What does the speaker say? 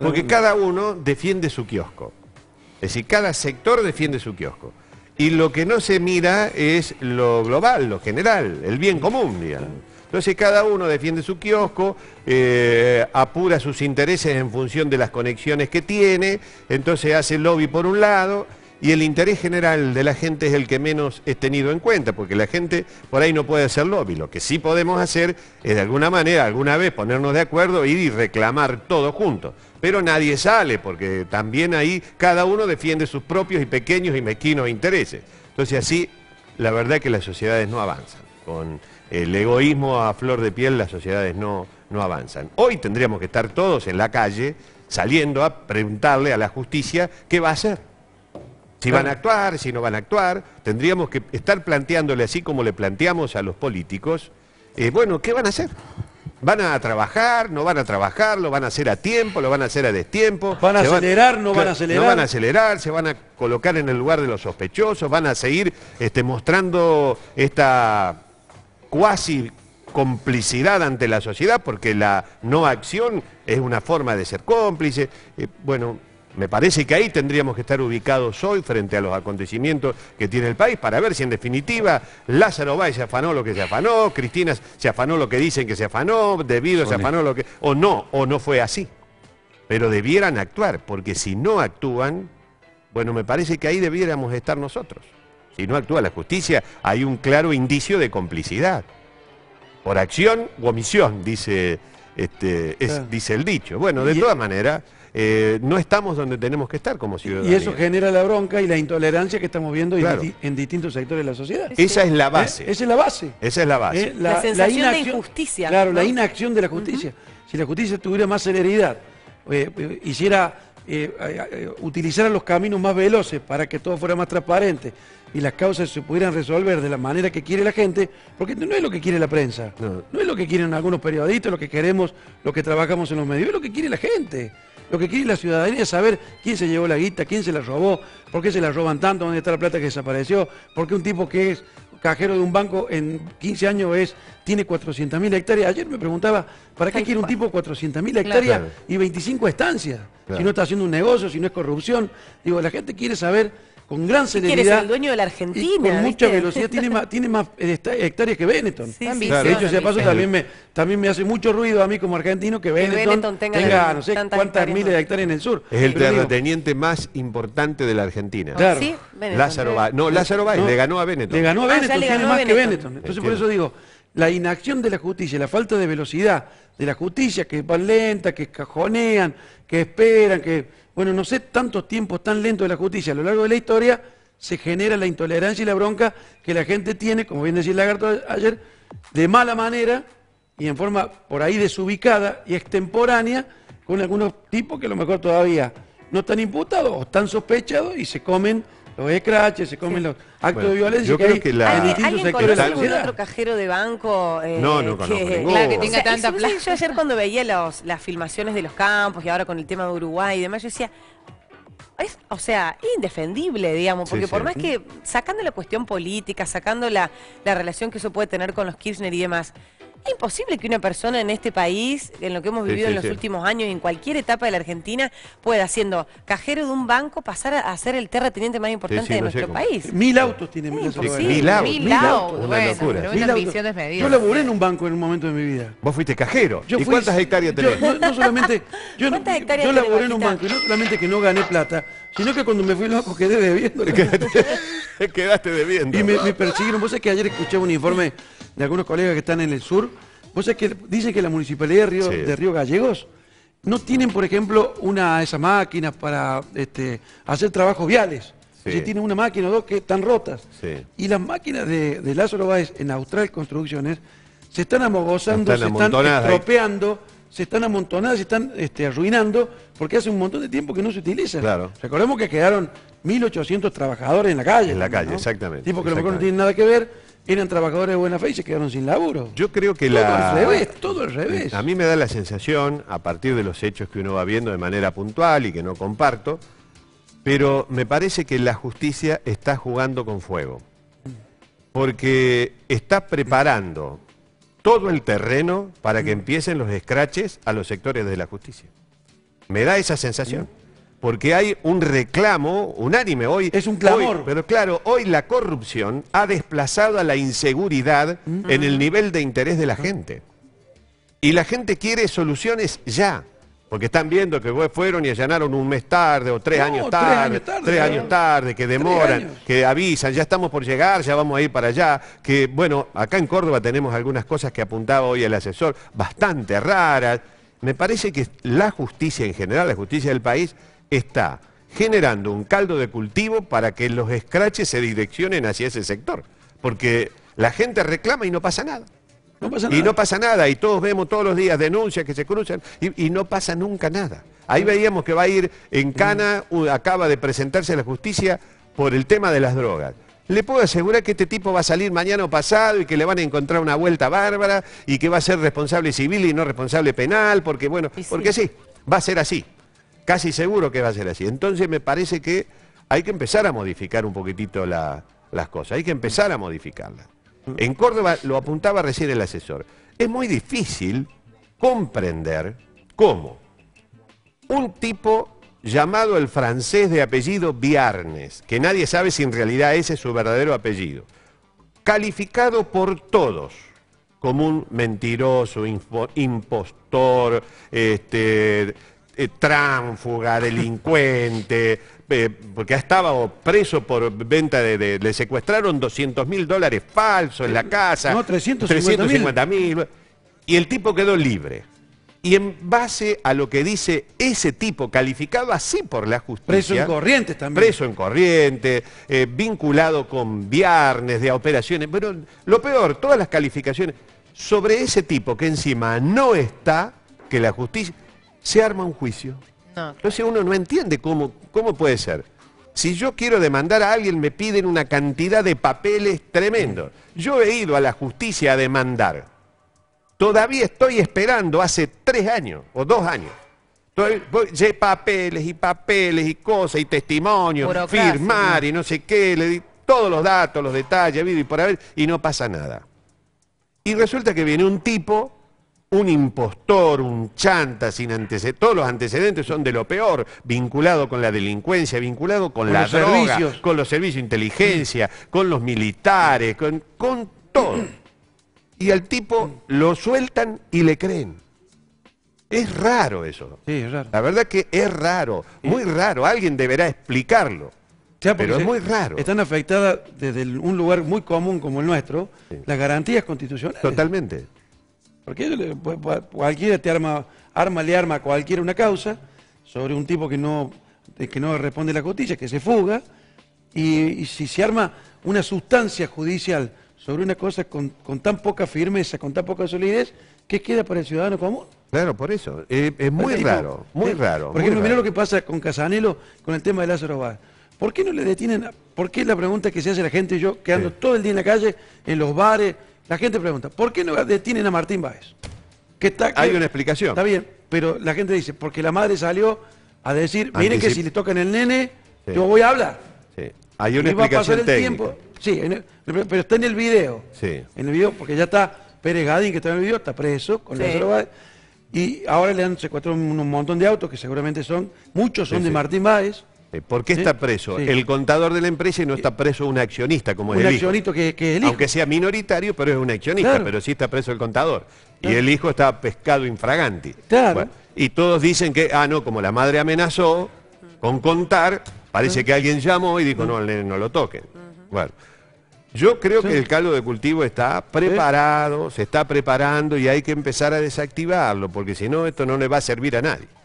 Porque cada uno defiende su kiosco. Es decir, cada sector defiende su kiosco. Y lo que no se mira es lo global, lo general, el bien común, digamos. Entonces cada uno defiende su kiosco, apura sus intereses en función de las conexiones que tiene, entonces hace lobby por un lado, y el interés general de la gente es el que menos es tenido en cuenta, porque la gente por ahí no puede hacer lobby. Lo que sí podemos hacer es de alguna manera, alguna vez, ponernos de acuerdo, ir y reclamar todo juntos. Pero nadie sale, porque también ahí cada uno defiende sus propios y pequeños y mezquinos intereses. Entonces así, la verdad es que las sociedades no avanzan. Con el egoísmo a flor de piel, las sociedades no avanzan. Hoy tendríamos que estar todos en la calle, saliendo a preguntarle a la justicia qué va a hacer. Si van a actuar, si no van a actuar, tendríamos que estar planteándole así como le planteamos a los políticos, bueno, ¿qué van a hacer? ¿Van a trabajar? ¿No van a trabajar? ¿Lo van a hacer a tiempo? ¿Lo van a hacer a destiempo? ¿Van a acelerar? ¿No van a acelerar? No van a acelerar, se van a colocar en el lugar de los sospechosos, van a seguir mostrando esta cuasi complicidad ante la sociedad, porque la no acción es una forma de ser cómplice. Bueno, me parece que ahí tendríamos que estar ubicados hoy frente a los acontecimientos que tiene el país para ver si en definitiva Lázaro Báez se afanó lo que se afanó, Cristina se afanó lo que dicen que se afanó, Debido se afanó lo que... o no fue así. Pero debieran actuar, porque si no actúan, bueno, me parece que ahí debiéramos estar nosotros. Si no actúa la justicia, hay un claro indicio de complicidad. Por acción u omisión, dice el dicho. Bueno, de todas maneras... no estamos donde tenemos que estar como ciudadanos. Y eso genera la bronca y la intolerancia que estamos viendo en distintos sectores de la sociedad. Esa es la base. Esa es la base. Esa es la base. La sensación de injusticia. Claro, ¿no? la inacción de la justicia. Si la justicia tuviera más celeridad, utilizara los caminos más veloces para que todo fuera más transparente y las causas se pudieran resolver de la manera que quiere la gente, porque no es lo que quiere la prensa, no es lo que quieren algunos periodistas, lo que queremos, lo que trabajamos en los medios, es lo que quiere la gente. Lo que quiere la ciudadanía es saber quién se llevó la guita, quién se la robó, por qué se la roban tanto, dónde está la plata que desapareció, por qué un tipo que es cajero de un banco en 15 años tiene 400.000 hectáreas. Ayer me preguntaba, ¿para qué quiere un tipo 400.000 hectáreas y 25 estancias? Si no está haciendo un negocio, si no es corrupción. Digo, la gente quiere saber con gran celeridad. ¿Quiere ser el dueño de la Argentina? Y con mucha velocidad, tiene más hectáreas que Benetton. Sí, de hecho, si de paso también me hace mucho ruido a mí como argentino que Benetton tenga no sé cuántas miles de hectáreas en el sur. Es el terrateniente más importante de la Argentina. Claro. ¿Sí? Lázaro Báez. No, Lázaro Báez le ganó a Benetton. Le ganó a Benetton, le tiene ganó más a que Benetton. Benetton. Entonces por eso digo, la inacción de la justicia, la falta de velocidad de la justicia, que van lenta, que cajonean, que esperan, que, bueno, no sé, tantos tiempos tan lentos de la justicia a lo largo de la historia, se genera la intolerancia y la bronca que la gente tiene, como bien decía el Lagarto ayer, de mala manera y en forma por ahí desubicada y extemporánea, con algunos tipos que a lo mejor todavía no están imputados o están sospechados y se comen los escraches, se comen los actos de violencia yo creo que en distintos sectores de la ¿Alguien sociedad. otro cajero de banco? No conozco ninguno. Claro, que tenga tanta yo plata. ayer cuando veía las filmaciones de los campos y ahora con el tema de Uruguay y demás, yo decía... Es, o sea, indefendible, digamos, porque por más que, sacando la cuestión política, sacando la relación que eso puede tener con los Kirchner y demás, es imposible que una persona en este país, en lo que hemos vivido en los últimos años y en cualquier etapa de la Argentina, pueda, siendo cajero de un banco, pasar a ser el terrateniente más importante de nuestro país. 1000 autos tiene Lázaro Báez. 1000 autos. 1000 autos, Una bueno, locura. pero 1000 una autos. ambición desmedida. Yo laburé en un banco en un momento de mi vida. Vos fuiste cajero. Yo ¿Y fui- cuántas hectáreas tenés? No solamente, yo ¿Cuántas hectáreas laburé tenés, en un Paquita? banco y no solamente que no gané plata, sino que cuando me fui loco quedé debiendo. Quedaste debiendo. Y me persiguieron. Vos sabés que ayer escuché un informe de algunos colegas que están en el sur. Vos sabés que dicen que la Municipalidad de Río Gallegos no tienen, por ejemplo, una de esas máquinas para hacer trabajos viales. Si tienen una máquina o dos que están rotas. Y las máquinas de Lázaro Báez en Austral Construcciones se están amogozando, se están estropeando, se están amontonadas, se están arruinando, porque hace un montón de tiempo que no se utilizan. Claro. Recordemos que quedaron 1.800 trabajadores en la calle. En la calle, ¿no? exactamente. Tipos que a lo mejor no tienen nada que ver, eran trabajadores de buena fe y se quedaron sin laburo. Yo creo que todo al revés. A mí me da la sensación, a partir de los hechos que uno va viendo de manera puntual y que no comparto, pero me parece que la justicia está jugando con fuego. Porque está preparando todo el terreno para que empiecen los escraches a los sectores de la justicia. Me da esa sensación. Porque hay un reclamo unánime hoy. Es un clamor. Pero claro, hoy la corrupción ha desplazado a la inseguridad en el nivel de interés de la gente. Y la gente quiere soluciones ya. Porque están viendo que fueron y allanaron un mes tarde o 3 años tarde, 3 años tarde, que demoran, que avisan, ya estamos por llegar, ya vamos a ir para allá. Que bueno, acá en Córdoba tenemos algunas cosas que apuntaba hoy el asesor, bastante raras. Me parece que la justicia en general, la justicia del país, está generando un caldo de cultivo para que los escraches se direccionen hacia ese sector. Porque la gente reclama y no pasa nada. No pasa nada. Y no pasa nada, y todos vemos todos los días denuncias que se cruzan y no pasa nunca nada. Ahí veíamos que va a ir en Cana, acaba de presentarse a la justicia por el tema de las drogas. Le puedo asegurar que este tipo va a salir mañana o pasado y que le van a encontrar una vuelta bárbara y que va a ser responsable civil y no responsable penal, porque bueno, porque sí, va a ser así. Casi seguro que va a ser así. Entonces me parece que hay que empezar a modificar un poquitito las cosas, hay que empezar a modificarlas. En Córdoba, lo apuntaba recién el asesor, es muy difícil comprender cómo un tipo llamado el francés de apellido Viarnes, que nadie sabe si en realidad ese es su verdadero apellido, calificado por todos como un mentiroso, impostor, tránfuga, delincuente, porque estaba preso por venta le secuestraron $200.000 falsos en la casa. No, 350.000. Y el tipo quedó libre. Y en base a lo que dice ese tipo, calificado así por la justicia... Preso en Corrientes también. Preso en Corrientes, vinculado con viernes de operaciones. Pero lo peor, todas las calificaciones sobre ese tipo que encima no está, que la justicia... se arma un juicio. No. Entonces uno no entiende cómo puede ser. Si yo quiero demandar a alguien, me piden una cantidad de papeles tremendo. Yo he ido a la justicia a demandar. Todavía estoy esperando hace 3 años o 2 años. Papeles y cosas y testimonios, firmar y no sé qué, le di todos los datos, los detalles, habido y por haber, y no pasa nada. Y resulta que viene un tipo... un impostor, un chanta sin antecedentes, todos los antecedentes son de lo peor, vinculado con la delincuencia, vinculado con la droga, con los servicios de inteligencia, con los militares, con todo. Y al tipo lo sueltan y le creen. Es raro eso. Sí, es raro. La verdad que es raro, muy raro. Alguien deberá explicarlo. Pero es muy raro. Están afectadas desde un lugar muy común como el nuestro, las garantías constitucionales. Totalmente. Porque cualquiera te arma a cualquiera una causa sobre un tipo que no responde a la justicia, que se fuga, y si se arma una sustancia judicial sobre una cosa con tan poca firmeza, con tan poca solidez, ¿qué queda para el ciudadano común? Claro, por eso. Es muy raro, muy raro. Por ejemplo, mirá lo que pasa con Casanelo con el tema de Lázaro Báez. ¿Por qué no le detienen? ¿Por qué la pregunta que se hace la gente, yo que ando todo el día en la calle, en los bares? La gente pregunta, ¿por qué no detienen a Martín Báez? Hay una explicación. Está bien, pero la gente dice, porque la madre salió a decir, miren que si le tocan el nene, yo voy a hablar. Sí. Hay una explicación técnica. Tiempo. Sí, pero está en el video. Sí. En el video, porque ya está Pérez Gadín, que está en el video, está preso con Lázaro Báez. Y ahora le han secuestrado un montón de autos, que seguramente muchos son de Martín Báez. ¿Por qué está preso el contador de la empresa y no está preso un accionista como es el hijo? Un accionista que es el hijo. Aunque sea minoritario, pero es un accionista, pero sí está preso el contador. Claro. Y el hijo está pescado infraganti. Claro. Bueno, y todos dicen que, no, como la madre amenazó con contar, parece que alguien llamó y dijo, no, al nene no lo toquen. Bueno, yo creo que el caldo de cultivo está preparado, se está preparando y hay que empezar a desactivarlo, porque si no, esto no le va a servir a nadie.